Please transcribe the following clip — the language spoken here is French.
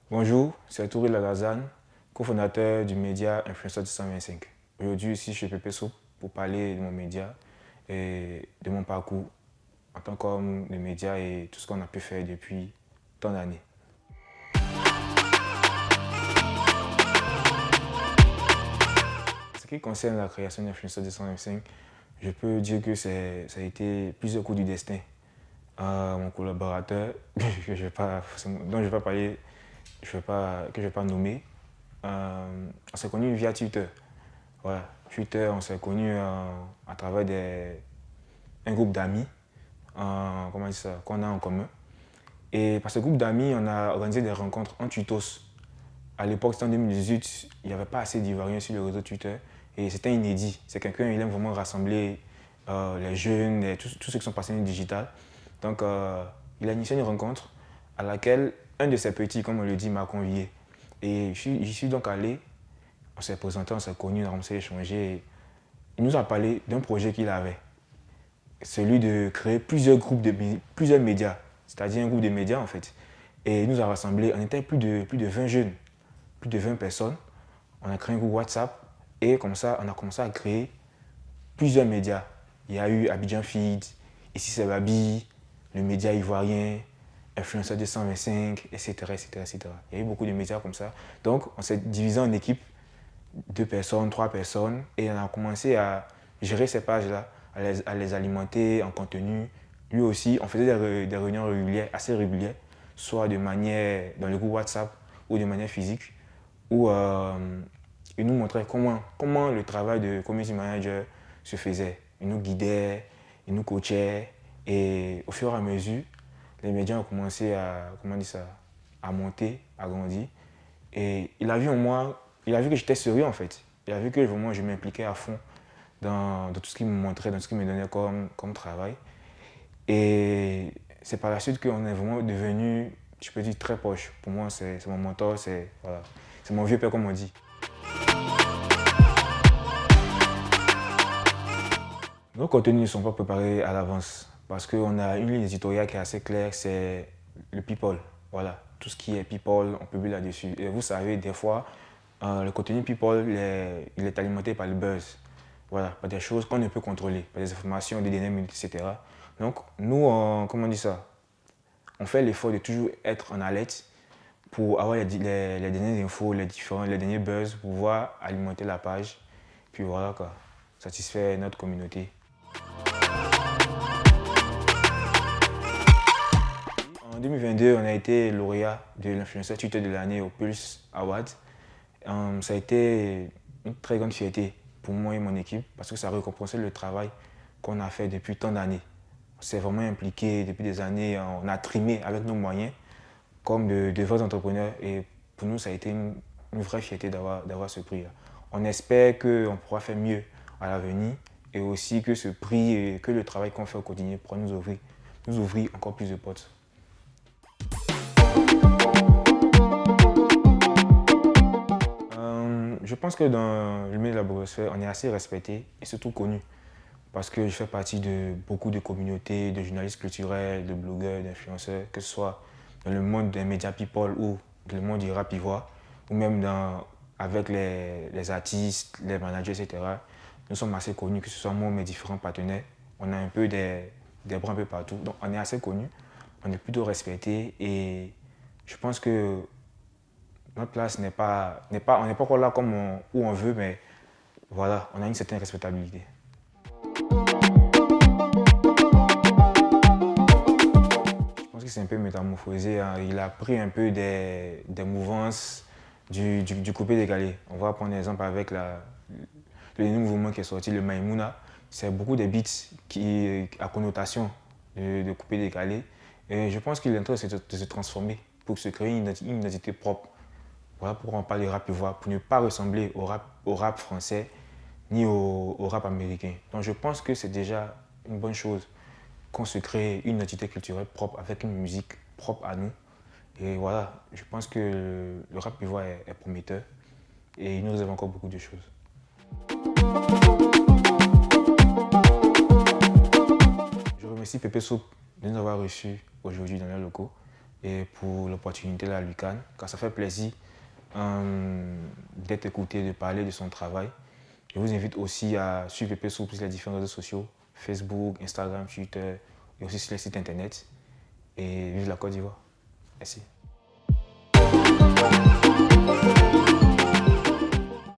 Bonjour, c'est Touré Lagazane, cofondateur du média Influenceur 225. Aujourd'hui, ici chez Pépé Soup pour parler de mon média et de mon parcours en tant qu'homme de média et tout ce qu'on a pu faire depuis tant d'années. En ce qui concerne la création d'Influenceur 225, je peux dire que ça a été plusieurs coups du destin. Mon collaborateur, que je vais pas, dont je ne vais pas parler, que je ne vais pas nommer, on s'est connus via Twitter. Voilà. Twitter, on s'est connus à travers un groupe d'amis qu'on a en commun. Et par ce groupe d'amis, on a organisé des rencontres en tutos. À l'époque, c'était en 2018, il n'y avait pas assez d'Ivoiriens sur le réseau Twitter et c'était inédit. C'est quelqu'un, il aime vraiment rassembler les jeunes, et tous ceux qui sont passionnés digital. Donc, il a initié une rencontre à laquelle un de ses petits, comme on le dit, m'a convié. Et j'y suis donc allé, on s'est présenté, on s'est connus, on s'est échangé. Il nous a parlé d'un projet qu'il avait, celui de créer plusieurs médias, c'est-à-dire un groupe de médias en fait. Et il nous a rassemblés, on était plus de 20 jeunes, plus de 20 personnes. On a créé un groupe WhatsApp et comme ça, on a commencé à créer plusieurs médias. Il y a eu Abidjan Feed, Ici c'est Babi, le média ivoirien, Influenceur 225, etc., etc., etc. Il y a eu beaucoup de médias comme ça. Donc, on s'est divisé en équipes, 2 personnes, 3 personnes, et on a commencé à gérer ces pages-là, à les alimenter en contenu. Lui aussi, on faisait des réunions régulières, assez régulières, soit de manière dans le groupe WhatsApp ou de manière physique, où il nous montrait comment le travail de community manager se faisait. Il nous guidait, il nous coachait, et au fur et à mesure, les médias ont commencé à monter, à grandir. Et il a vu en moi, il a vu que j'étais sérieux en fait. Il a vu que vraiment je m'impliquais à fond dans tout ce qu'il me montrait, dans ce qu'il me donnait comme travail. Et c'est par la suite qu'on est vraiment devenu, je peux dire, très proche. Pour moi, c'est mon mentor, c'est voilà, mon vieux père comme on dit. Nos contenus ne sont pas préparés à l'avance parce qu'on a une ligne éditoriale qui est assez claire, c'est le people. Voilà, tout ce qui est people, on publie là-dessus. Et vous savez, des fois, le contenu people, il est alimenté par le buzz. Voilà, par des choses qu'on ne peut contrôler, par des informations, des données, etc. Donc, nous, comment on dit ça? On fait l'effort de toujours être en alerte pour avoir les dernières infos, les derniers buzz, pour pouvoir alimenter la page. Puis voilà quoi, satisfaire notre communauté. En 2022, on a été lauréat de l'influenceur Twitter de l'année au Pulse Award. Ça a été une très grande fierté pour moi et mon équipe parce que ça récompensait le travail qu'on a fait depuis tant d'années. On s'est vraiment impliqué depuis des années, on a trimé avec nos moyens comme de vrais entrepreneurs et pour nous, ça a été une vraie fierté d'avoir ce prix-là. On espère qu'on pourra faire mieux à l'avenir et aussi que ce prix et que le travail qu'on fait au quotidien pourra nous ouvrir encore plus de portes. Je pense que dans le milieu de la blogosphère, on est assez respecté et surtout connu parce que je fais partie de beaucoup de communautés, de journalistes culturels, de blogueurs, d'influenceurs, que ce soit dans le monde des médias people ou dans le monde du rap ivoire, ou même avec les artistes, les managers, etc. Nous sommes assez connus, que ce soit moi ou mes différents partenaires. On a un peu des bras un peu partout, donc on est assez connus, on est plutôt respecté et je pense que notre place on n'est pas encore là comme où on veut, mais voilà, on a une certaine respectabilité. Je pense qu'il s'est un peu métamorphosé, hein. Il a pris un peu des mouvances du coupé-décalé. On va prendre l'exemple avec le nouveau mouvement qui est sorti, le Maïmouna. C'est beaucoup de beats à connotation de coupé-décalé. Et je pense qu'il est en train de se transformer pour se créer une identité propre. Voilà pourquoi on parle de rap ivoire, pour ne pas ressembler au rap français ni au rap américain. Donc je pense que c'est déjà une bonne chose qu'on se crée une identité culturelle propre avec une musique propre à nous. Et voilà, je pense que le rap ivoire est prometteur et il nous réserve encore beaucoup de choses. Je remercie Pépé Soup de nous avoir reçus aujourd'hui dans leurs locaux. et pour l'opportunité de la Lucan, car ça fait plaisir d'être écouté, de parler de son travail. Je vous invite aussi à suivre PP sur les différents réseaux sociaux, Facebook, Instagram, Twitter et aussi sur les sites internet. Et vive la Côte d'Ivoire. Merci.